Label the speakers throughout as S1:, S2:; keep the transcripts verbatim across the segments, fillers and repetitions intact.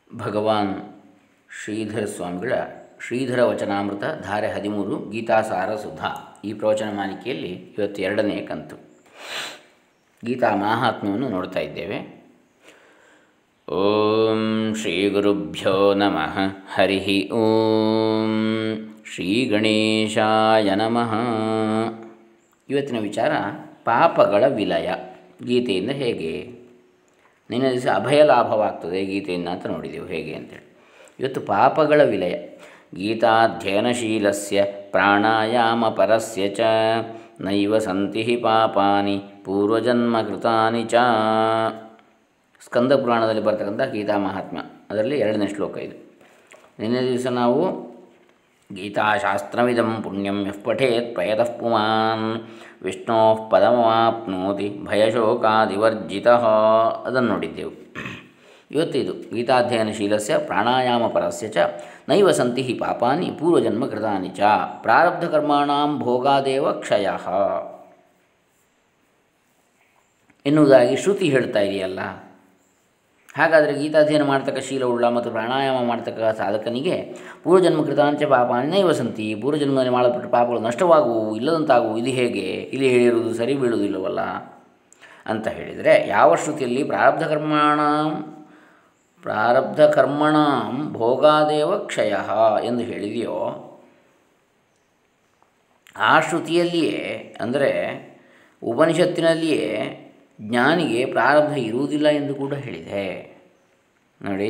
S1: ಭಗವಾನ್ ಶ್ರೀಧರ ಸ್ವಾಮಿಗಳ ಶ್ರೀಧರ ವಚನಾಮೃತ ಧಾರೆ ಹದಿಮೂರು ಗೀತಾಸಾರ ಸುಧಾ ಈ ಪ್ರವಚನ ಮಾಲಿಕೆಯಲ್ಲಿ ಇವತ್ತು ಎರಡನೆಯ ಕಂತು ಗೀತಾ ಮಾಹಾತ್ಮ್ಯವನ್ನು ನೋಡ್ತಾ ಇದ್ದೇವೆ. ಓಂ ಶ್ರೀ ಗುರುಭ್ಯೋ ನಮಃ. ಹರಿ ಓಂ ಶ್ರೀ ಗಣೇಶಾಯ ನಮಃ. ಇವತ್ತಿನ ವಿಚಾರ ಪಾಪಗಳ ವಿಲಯ ಗೀತೆಯಿಂದ ಹೇಗೆ. ನಿನ್ನ ದಿವಸ ಅಭಯ ಲಾಭವಾಗ್ತದೆ ಗೀತೆಯಿಂದ ಅಂತ ನೋಡಿದೆವು ಹೇಗೆ ಅಂತೇಳಿ. ಇವತ್ತು ಪಾಪಗಳ ವಿಲಯ. ಗೀತಾಧ್ಯಯನಶೀಲಸ್ಯ ಪ್ರಾಣಾಯಾಮ ಪರಸ್ಯ ಚ ನೈವ ಸಂತಿ ಪಾಪಾನಿ ಪೂರ್ವಜನ್ಮ ಕೃತಾನಿ ಚ. ಸ್ಕಂದ ಪುರಾಣದಲ್ಲಿ ಬರ್ತಕ್ಕಂಥ ಗೀತಾ ಮಹಾತ್ಮ್ಯ ಅದರಲ್ಲಿ ಎರಡನೇ ಶ್ಲೋಕ ಇದು. ನಿನ್ನೆ ದಿವಸ ನಾವು ಗೀತಾಶಾಸ್ತ್ರಮಿದಂ ಪುಣ್ಯಂ ಯಃ ಪಠೇತ್ ಪ್ರಯತಃ ಪುಮಾನ್ ವಿಷ್ಣೋಃ ಪದಮವಾಪ್ನೋತಿ ಭಯಶೋಕಾದಿವರ್ಜಿತಃ ಅದನ್ನು ನೋಡಿದ್ದೆವು. ಇವತ್ತಿದು ಗೀತಾಧ್ಯಯನಶೀಲಸ್ಯ ಪ್ರಾಣಾಯಾಮ ಪರಸ್ಯ ಚ ನೈವ ಸಂತಿ ಪಾಪಾನಿ ಪೂರ್ವಜನ್ಮ ಕೃತಾನಿ ಚ ಪ್ರಾರಬ್ಧ ಕರ್ಮಾಣಾಂ ಭೋಗಾದೇವ ಕ್ಷಯಃ ಎನ್ನುವುದಾಗಿ ಶ್ರುತಿ ಹೇಳ್ತಾ ಇದೆಯಲ್ಲ. ಹಾಗಾದರೆ ಗೀತಾಧ್ಯಯನ ಮಾಡ್ತಕ್ಕ ಶೀಲವುಳ್ಳ ಮತ್ತು ಪ್ರಾಣಾಯಾಮ ಮಾಡ್ತಕ್ಕ ಸಾಧಕನಿಗೆ ಪೂರ್ವಜನ್ಮ ಕೃತಾಂಚ ಪಾಪಾನಿ ನೈವ ಸಂತಿ, ಪೂರ್ವಜನ್ಮದಲ್ಲಿ ಮಾಡಲ್ಪಟ್ಟ ಪಾಪಗಳು ನಷ್ಟವಾಗುವು, ಇಲ್ಲದಂತಾಗುವು. ಇದು ಹೇಗೆ? ಇಲ್ಲಿ ಹೇಳಿರುವುದು ಸರಿ ಬೀಳುವುದಿಲ್ಲವಲ್ಲ ಅಂತ ಹೇಳಿದರೆ, ಯಾವ ಶ್ರುತಿಯಲ್ಲಿ ಪ್ರಾರಬ್ಧ ಕರ್ಮಾಣಾಂ ಪ್ರಾರಬ್ಧ ಕರ್ಮಣಾಂ ಭೋಗಾದೇವ ಕ್ಷಯ ಎಂದು ಹೇಳಿದೆಯೋ ಆ ಶ್ರುತಿಯಲ್ಲಿಯೇ, ಅಂದರೆ ಉಪನಿಷತ್ತಿನಲ್ಲಿಯೇ ಜ್ಞಾನಿಗೆ ಪ್ರಾರಬ್ಧ ಇರುವುದಿಲ್ಲ ಎಂದು ಕೂಡ ಹೇಳಿದೆ. ನೋಡಿ,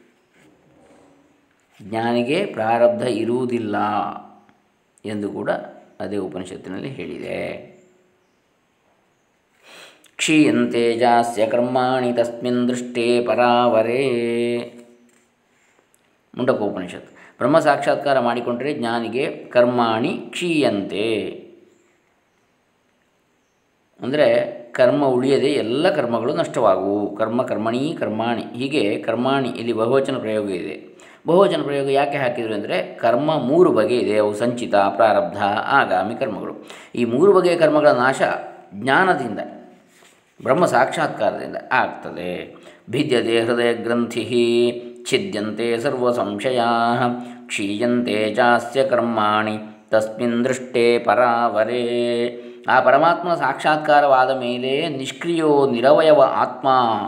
S1: ಜ್ಞಾನಿಗೆ ಪ್ರಾರಬ್ಧ ಇರುವುದಿಲ್ಲ ಎಂದು ಕೂಡ ಅದೇ ಉಪನಿಷತ್ತಿನಲ್ಲಿ ಹೇಳಿದೆ. ಕ್ಷೀಯಂತೆ ಜಾಸ್ಯ ಕರ್ಮಾಣಿ ತಸ್ಮಿನ್ ದೃಷ್ಟೇ ಪರಾವರೇ. ಮುಂಡಕೋಪನಿಷತ್. ಬ್ರಹ್ಮ ಸಾಕ್ಷಾತ್ಕಾರ ಮಾಡಿಕೊಂಡರೆ ಜ್ಞಾನಿಗೆ ಕರ್ಮಾಣಿ ಕ್ಷೀಯಂತೆ, ಅಂದರೆ ಕರ್ಮ ಉಳಿಯದೆ ಎಲ್ಲ ಕರ್ಮಗಳು ನಷ್ಟವಾಗುವು. ಕರ್ಮ ಕರ್ಮಣೀ ಕರ್ಮಾಣಿ, ಹೀಗೆ ಕರ್ಮಾಣಿ ಇಲ್ಲಿ ಬಹುವಚನ ಪ್ರಯೋಗ ಇದೆ. ಬಹುವಚನ ಪ್ರಯೋಗ ಯಾಕೆ ಹಾಕಿದರು ಅಂದರೆ, ಕರ್ಮ ಮೂರು ಬಗೆ ಇದೆ. ಅವು ಸಂಚಿತ, ಪ್ರಾರಬ್ಧ, ಆಗಾಮಿ ಕರ್ಮಗಳು. ಈ ಮೂರು ಬಗೆಯ ಕರ್ಮಗಳ ನಾಶ ಜ್ಞಾನದಿಂದ, ಬ್ರಹ್ಮ ಸಾಕ್ಷಾತ್ಕಾರದಿಂದ ಆಗ್ತದೆ. ಭಿದ್ಯತೆ ಹೃದಯ ಗ್ರಂಥಿ ಛಿದ್ಯಂತೆ ಸರ್ವ ಸಂಶಯಾ ಕ್ಷೀಯಂತೆ ಚಾಸ್ಯ ಕರ್ಮಾಣಿ ತಸ್ಮಿನ್ ದೃಷ್ಟೇ ಪರಾವರೇ. ಆ ಪರಮಾತ್ಮನ ಸಾಕ್ಷಾತ್ಕಾರವಾದ ಮೇಲೆ ನಿಷ್ಕ್ರಿಯೋ ನಿರವಯವ ಆತ್ಮ,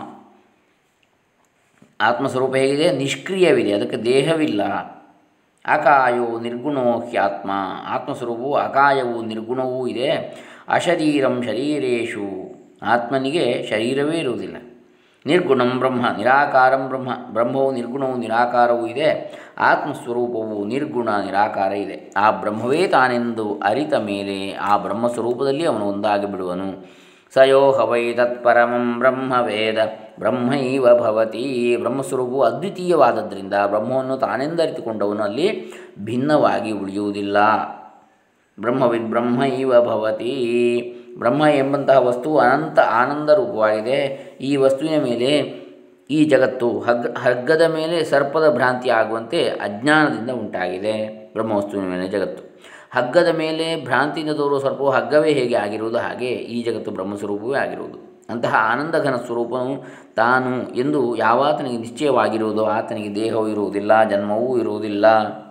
S1: ಆತ್ಮಸ್ವರೂಪ ಹೇಗಿದೆ? ನಿಷ್ಕ್ರಿಯವಿದೆ, ಅದಕ್ಕೆ ದೇಹವಿಲ್ಲ. ಅಕಾಯೋ ನಿರ್ಗುಣೋ ಹ್ಯಾತ್ಮ, ಆತ್ಮಸ್ವರೂಪವು ಅಕಾಯವೂ ನಿರ್ಗುಣವೂ ಇದೆ. ಅಶರೀರಂ ಶರೀರೇಶು, ಆತ್ಮನಿಗೆ ಶರೀರವೇ ಇರುವುದಿಲ್ಲ. ನಿರ್ಗುಣಂ ಬ್ರಹ್ಮ ನಿರಾಕಾರಂ ಬ್ರಹ್ಮ, ಬ್ರಹ್ಮವು ನಿರ್ಗುಣವೂ ನಿರಾಕಾರವೂ ಇದೆ. ಆತ್ಮಸ್ವರೂಪವು ನಿರ್ಗುಣ ನಿರಾಕಾರ ಇದೆ. ಆ ಬ್ರಹ್ಮವೇ ತಾನೆಂದು ಅರಿತ ಮೇಲೆ ಆ ಬ್ರಹ್ಮಸ್ವರೂಪದಲ್ಲಿ ಅವನು ಒಂದಾಗಿ ಬಿಡುವನು. ಸಯೋ ಹವೈ ತತ್ಪರಮಂ ಬ್ರಹ್ಮ ವೇದ ಬ್ರಹ್ಮೈವ ಭವತಿ. ಬ್ರಹ್ಮಸ್ವರೂಪವು ಅದ್ವಿತೀಯವಾದದ್ದರಿಂದ ಬ್ರಹ್ಮವನ್ನು ತಾನೆಂದರಿತುಕೊಂಡವನು ಅಲ್ಲಿ ಭಿನ್ನವಾಗಿ ಉಳಿಯುವುದಿಲ್ಲ. ಬ್ರಹ್ಮವಿದ್ ಬ್ರಹ್ಮೈವ ಭವತಿ. ಬ್ರಹ್ಮ ಎಂಬಂತಹ ವಸ್ತು ಅನಂತ ಆನಂದ ರೂಪವಾಗಿದೆ. ಈ ವಸ್ತುವಿನ ಮೇಲೆ ಈ ಜಗತ್ತು ಹಗ್ಗ ಹಗ್ಗದ ಮೇಲೆ ಸರ್ಪದ ಭ್ರಾಂತಿ ಆಗುವಂತೆ ಅಜ್ಞಾನದಿಂದ ಉಂಟಾಗಿದೆ. ಬ್ರಹ್ಮವಸ್ತುವಿನ ಮೇಲೆ ಜಗತ್ತು, ಹಗ್ಗದ ಮೇಲೆ ಭ್ರಾಂತಿಯಿಂದ ತೋರುವ ಸರ್ಪವು ಹಗ್ಗವೇ ಹೇಗೆ ಆಗಿರುವುದು, ಹಾಗೆ ಈ ಜಗತ್ತು ಬ್ರಹ್ಮಸ್ವರೂಪವೇ ಆಗಿರುವುದು. ಅಂತಹ ಆನಂದಘನ ಸ್ವರೂಪನು ತಾನು ಎಂದು ಯಾವಾತನಿಗೆ ನಿಶ್ಚಯವಾಗಿರುವುದೋ ಆತನಿಗೆ ದೇಹವೂ ಇರುವುದಿಲ್ಲ, ಜನ್ಮವೂ ಇರುವುದಿಲ್ಲ,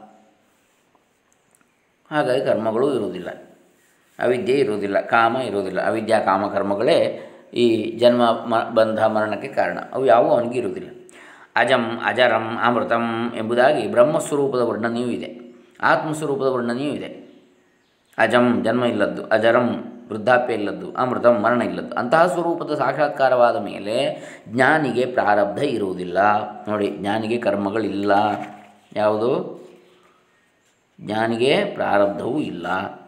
S1: ಹಾಗಾಗಿ ಕರ್ಮಗಳೂ ಇರುವುದಿಲ್ಲ, ಅವಿದ್ಯೆ ಇರುವುದಿಲ್ಲ, ಕಾಮ ಇರುವುದಿಲ್ಲ. ಅವಿದ್ಯಾ ಕಾಮ ಕರ್ಮಗಳೇ ಈ ಜನ್ಮ ಮ ಬಂಧ ಮರಣಕ್ಕೆ ಕಾರಣ. ಅವು ಯಾವುವು ಅವನಿಗೆ ಇರುವುದಿಲ್ಲ. ಅಜಂ ಅಜರಂ ಅಮೃತಂ ಎಂಬುದಾಗಿ ಬ್ರಹ್ಮಸ್ವರೂಪದ ವರ್ಣನೆಯೂ ಇದೆ, ಆತ್ಮಸ್ವರೂಪದ ವರ್ಣನೆಯೂ ಇದೆ. ಅಜಂ ಜನ್ಮ ಇಲ್ಲದ್ದು, ಅಜರಂ ವೃದ್ಧಾಪ್ಯ ಇಲ್ಲದ್ದು, ಅಮೃತಂ ಮರಣ ಇಲ್ಲದ್ದು. ಅಂತಹ ಸ್ವರೂಪದ ಸಾಕ್ಷಾತ್ಕಾರವಾದ ಮೇಲೆ ಜ್ಞಾನಿಗೆ ಪ್ರಾರಬ್ಧ ಇರುವುದಿಲ್ಲ. ನೋಡಿ, ಜ್ಞಾನಿಗೆ ಕರ್ಮಗಳಿಲ್ಲ. ಯಾವುದು? ಜ್ಞಾನಿಗೆ ಪ್ರಾರಬ್ಧವೂ ಇಲ್ಲ.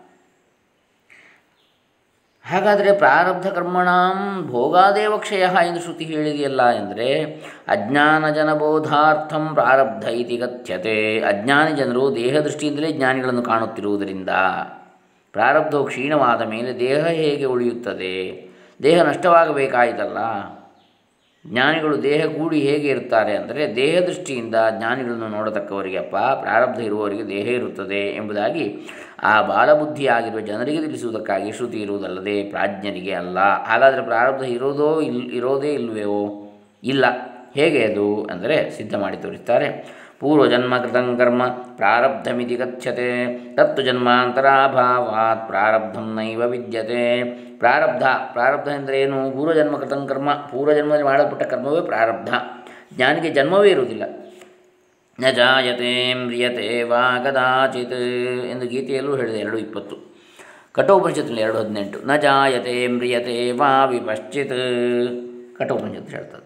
S1: ಹಾಗಾದರೆ ಪ್ರಾರಬ್ಧ ಕರ್ಮಣಾಂ ಭೋಗಾದೇವ ಕ್ಷಯ ಎಂದು ಶ್ರುತಿ ಹೇಳಿದೆಯಲ್ಲ ಎಂದರೆ, ಅಜ್ಞಾನ ಜನಬೋಧಾರ್ಥಂ ಪ್ರಾರಬ್ಧ ಇತಿ ಕಥ್ಯತೆ. ಅಜ್ಞಾನಿ ಜನರು ದೇಹ ದೃಷ್ಟಿಯಿಂದಲೇ ಜ್ಞಾನಿಗಳನ್ನು ಕಾಣುತ್ತಿರುವುದರಿಂದ ಪ್ರಾರಬ್ಧವು ಕ್ಷೀಣವಾದ ಮೇಲೆ ದೇಹ ಹೇಗೆ ಉಳಿಯುತ್ತದೆ? ದೇಹ ನಷ್ಟವಾಗಬೇಕಾಯಿತಲ್ಲ. ಜ್ಞಾನಿಗಳು ದೇಹ ಕೂಡಿ ಹೇಗೆ ಇರುತ್ತಾರೆ ಅಂದರೆ, ದೇಹ ದೃಷ್ಟಿಯಿಂದ ಜ್ಞಾನಿಗಳನ್ನು ನೋಡತಕ್ಕವರಿಗೆ ಅಪ್ಪ ಪ್ರಾರಬ್ಧ ಇರುವವರಿಗೆ ದೇಹ ಇರುತ್ತದೆ ಎಂಬುದಾಗಿ ಆ ಬಾಲಬುದ್ಧಿಯಾಗಿರುವ ಜನರಿಗೆ ತಿಳಿಸುವುದಕ್ಕಾಗಿ ಶ್ರುತಿ ಇರುವುದಲ್ಲದೆ ಪ್ರಾಜ್ಞರಿಗೆ ಅಲ್ಲ. ಹಾಗಾದರೆ ಪ್ರಾರಬ್ಧ ಇರೋದೋ ಇಲ್ ಇರೋದೇ ಇಲ್ಲವೋ? ಇಲ್ಲ. ಹೇಗೆ ಅದು ಅಂದರೆ ಸಿದ್ಧ ಮಾಡಿ ತೋರಿಸ್ತಾರೆ. ಪೂರ್ವಜನ್ಮ ಕೃತಂ ಕರ್ಮ ಪ್ರಾರಬ್ಧಮಿತಿ ಕಥ್ಯತೆ ತತ್ತು ಜನ್ಮಾಂತರಾಭಾವಾತ್ ಪ್ರಾರಬ್ಧಂ ನೈವ ವಿದ್ಯತೆ. ಪ್ರಾರಬ್ಧ ಪ್ರಾರಬ್ಧ ಎಂದರೆ ಏನು? ಪೂರ್ವಜನ್ಮ ಕೃತಂ ಕರ್ಮ, ಪೂರ್ವಜನ್ಮದಲ್ಲಿ ಮಾಡಲ್ಪಟ್ಟ ಕರ್ಮವೇ ಪ್ರಾರಬ್ಧ. ಜ್ಞಾನಿಗೆ ಜನ್ಮವೇ ಇರುವುದಿಲ್ಲ. ನ ಜಾಯತೆ ಮ್ರಿಯತೆ ವಾ ಕದಾಚಿತ್ ಎಂದು ಗೀತೆಯಲ್ಲೂ ಹೇಳಿದೆ ಎರಡು ಇಪ್ಪತ್ತು. ಕಠೋಪನಿಷತ್ತಿನಲ್ಲಿ ಎರಡು ಹದಿನೆಂಟು. ನ ಜಾಯತೆ ಮ್ರಿಯತೆ ವಾ ವಿಪಶ್ಚಿತ್ ಕಠೋಪನಿಷತ್ತು ಹೇಳ್ತದೆ.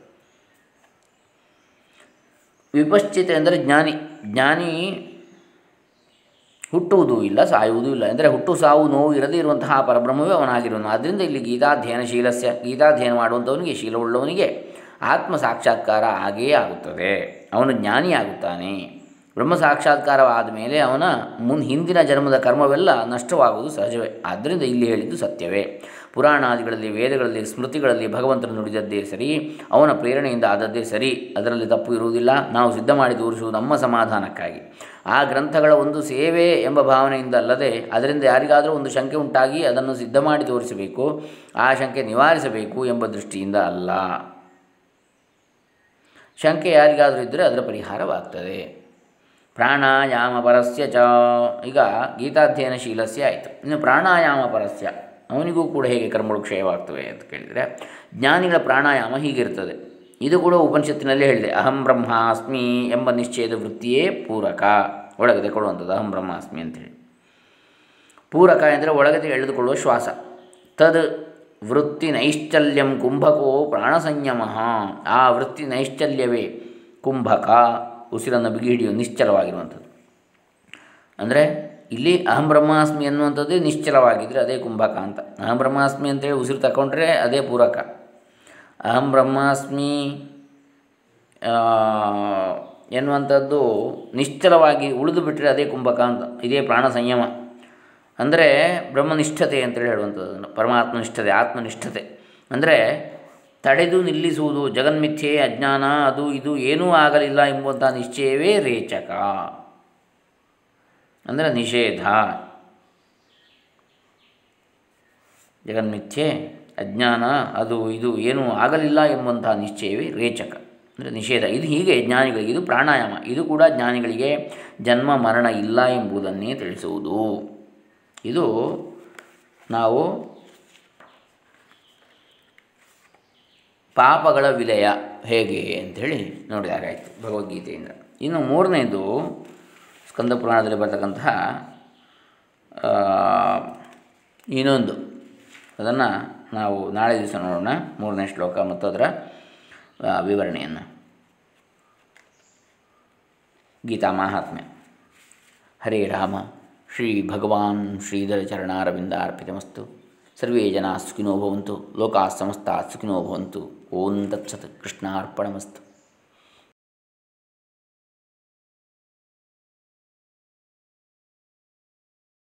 S1: ವಿಪಶ್ಚಿತ್ ಎಂದರೆ ಜ್ಞಾನಿ. ಜ್ಞಾನಿ ಹುಟ್ಟುವುದೂ ಇಲ್ಲ, ಸಾಯುವುದೂ ಇಲ್ಲ. ಅಂದರೆ ಹುಟ್ಟು ಸಾವು ನೋವು ಇರದೇ ಇರುವಂತಹ ಪರಬ್ರಹ್ಮವೇ ಅವನಾಗಿರುವನು. ಆದ್ದರಿಂದ ಇಲ್ಲಿ ಗೀತಾಧ್ಯಯನಶೀಲಸ್ಯ, ಗೀತಾಧ್ಯಯನ ಮಾಡುವಂಥವನಿಗೆ, ಶೀಲವುಳ್ಳವನಿಗೆ ಆತ್ಮ ಸಾಕ್ಷಾತ್ಕಾರ ಆಗೇ ಆಗುತ್ತದೆ. ಅವನು ಜ್ಞಾನಿಯಾಗುತ್ತಾನೆ. ಬ್ರಹ್ಮ ಸಾಕ್ಷಾತ್ಕಾರವಾದ ಮೇಲೆ ಅವನ ಮುನ್ ಹಿಂದಿನ ಜನ್ಮದ ಕರ್ಮವೆಲ್ಲ ನಷ್ಟವಾಗುವುದು ಸಹಜವೇ. ಆದ್ದರಿಂದ ಇಲ್ಲಿ ಹೇಳಿದ್ದು ಸತ್ಯವೇ. ಪುರಾಣಾದಿಗಳಲ್ಲಿ, ವೇದಗಳಲ್ಲಿ, ಸ್ಮೃತಿಗಳಲ್ಲಿ ಭಗವಂತನು ನುಡಿದದ್ದೇ ಸರಿ, ಅವನ ಪ್ರೇರಣೆಯಿಂದ ಆದದ್ದೇ ಸರಿ, ಅದರಲ್ಲಿ ತಪ್ಪು ಇರುವುದಿಲ್ಲ. ನಾವು ಸಿದ್ಧ ಮಾಡಿ ತೋರಿಸುವುದು ನಮ್ಮ ಸಮಾಧಾನಕ್ಕಾಗಿ. ಆ ಗ್ರಂಥಗಳ ಒಂದು ಸೇವೆ ಎಂಬ ಭಾವನೆಯಿಂದ ಅಲ್ಲದೆ, ಅದರಿಂದ ಯಾರಿಗಾದರೂ ಒಂದು ಶಂಕೆ ಉಂಟಾಗಿ ಅದನ್ನು ಸಿದ್ಧ ಮಾಡಿ ತೋರಿಸಬೇಕು, ಆ ಶಂಕೆ ನಿವಾರಿಸಬೇಕು ಎಂಬ ದೃಷ್ಟಿಯಿಂದ ಅಲ್ಲ. ಶಂಕೆ ಯಾರಿಗಾದರೂ ಇದ್ದರೆ ಅದರ ಪರಿಹಾರವಾಗ್ತದೆ. ಪ್ರಾಣಾಯಾಮ ಪರಸ್ಯ ಚ, ಈಗ ಗೀತಾಧ್ಯಯನಶೀಲಸ್ಯ ಆಯಿತು. ಇನ್ನು ಪ್ರಾಣಾಯಾಮ ಪರಸ್ಯ, ಅವನಿಗೂ ಕೂಡ ಹೇಗೆ ಕರ್ಮಗಳು ಕ್ಷಯವಾಗ್ತವೆ ಅಂತ ಕೇಳಿದರೆ, ಜ್ಞಾನಿಗಳ ಪ್ರಾಣಾಯಾಮ ಹೀಗಿರ್ತದೆ. ಇದು ಕೂಡ ಉಪನಿಷತ್ತಿನಲ್ಲೇ ಹೇಳಿದೆ. ಅಹಂ ಬ್ರಹ್ಮಾಸ್ಮಿ ಎಂಬ ನಿಶ್ಚಯದ ವೃತ್ತಿಯೇ ಪೂರಕ, ಒಳಗೆ ತೆಗೊಳ್ಳುವಂಥದ್ದು ಅಹಂ ಬ್ರಹ್ಮಾಸ್ಮಿ ಅಂತೇಳಿ. ಪೂರಕ ಎಂದರೆ ಒಳಗೆ ಎಳೆದುಕೊಳ್ಳುವ ಶ್ವಾಸ. ತದ್ ವೃತ್ತಿ ನೈಶ್ಚಲ್ಯಂ ಕುಂಭಕೋ ಪ್ರಾಣಸಂಯಮ, ಆ ವೃತ್ತಿ ನೈಶ್ಚಲ್ಯವೇ ಕುಂಭಕ, ಉಸಿರನ್ನು ಬಿಗಿ ಹಿಡಿಯುವ ನಿಶ್ಚಲವಾಗಿರುವಂಥದ್ದು. ಅಂದರೆ ಇಲ್ಲಿ ಅಹಂ ಬ್ರಹ್ಮಾಸ್ಮಿ ಅನ್ನುವಂಥದ್ದೇ ನಿಶ್ಚಲವಾಗಿದ್ದರೆ ಅದೇ ಕುಂಭಕ ಅಂತ. ಅಹಂ ಬ್ರಹ್ಮಾಸ್ಮಿ ಅಂತೇಳಿ ಉಸಿರು ತಗೊಂಡ್ರೆ ಅದೇ ಪೂರಕ. ಅಹಂ ಬ್ರಹ್ಮಾಸ್ಮಿ ಎನ್ನುವಂಥದ್ದು ನಿಶ್ಚಲವಾಗಿ ಉಳಿದು ಬಿಟ್ಟರೆ ಅದೇ ಕುಂಭಕ ಅಂತ. ಇದೇ ಪ್ರಾಣ ಸಂಯಮ ಅಂದರೆ ಬ್ರಹ್ಮನಿಷ್ಠತೆ ಅಂತೇಳಿ ಹೇಳುವಂಥದ್ದು. ಪರಮಾತ್ಮನಿಷ್ಠತೆ, ಆತ್ಮನಿಷ್ಠತೆ ಅಂದರೆ ತಡೆದು ನಿಲ್ಲಿಸುವುದು. ಜಗನ್ಮಿಥ್ಯೆ, ಅಜ್ಞಾನ, ಅದು ಇದು ಏನೂ ಆಗಲಿಲ್ಲ ಎಂಬುವಂಥ ನಿಶ್ಚಯವೇ ರೇಚಕ, ಅಂದರೆ ನಿಷೇಧ. ಜಗನ್ಮಿಥ್ಯೆ, ಅಜ್ಞಾನ, ಅದು ಇದು ಏನೂ ಆಗಲಿಲ್ಲ ಎಂಬಂಥ ನಿಶ್ಚಯವೇ ರೇಚಕ, ಅಂದರೆ ನಿಷೇಧ. ಇದು ಹೀಗೆ ಜ್ಞಾನಿಗಳಿಗೆ ಇದು ಪ್ರಾಣಾಯಾಮ. ಇದು ಕೂಡ ಜ್ಞಾನಿಗಳಿಗೆ ಜನ್ಮ ಮರಣ ಇಲ್ಲ ಎಂಬುದನ್ನೇ ತಿಳಿಸುವುದು. ಇದು ನಾವು ಪಾಪಗಳ ವಿಲಯ ಹೇಗೆ ಅಂಥೇಳಿ ನೋಡಿದಾಗಾಯಿತು ಭಗವದ್ಗೀತೆಯಿಂದ. ಇನ್ನು ಮೂರನೇದು ಸ್ಕಂದ ಪುರಾಣದಲ್ಲಿ ಬರ್ತಕ್ಕಂತಹ ಇನ್ನೊಂದು, ಅದನ್ನು ನಾವು ನಾಳೆ ದಿವಸ ನೋಡೋಣ. ಮೂರನೇ ಶ್ಲೋಕ ಮತ್ತು ಅದರ ವಿವರಣೆಯನ್ನು. ಗೀತಾ ಮಾಹಾತ್ಮ್ಯ. ಹರೇ ರಾಮ. ಶ್ರೀ ಭಗವಾನ್ ಶ್ರೀಧರ ಚರಣಾರವಿಂದಾರ್ಪಿತಮಸ್ತು. ಸರ್ವೇ ಜನಾಃ ಸುಖಿನೋ ಭವಂತು. ಲೋಕಾಃ ಸಮಸ್ತಾಃ ಸುಖಿನೋ ಭವಂತು. ಓಂ ತತ್ಸತ್. ಕೃಷ್ಣಾರ್ಪಣಮಸ್ತು.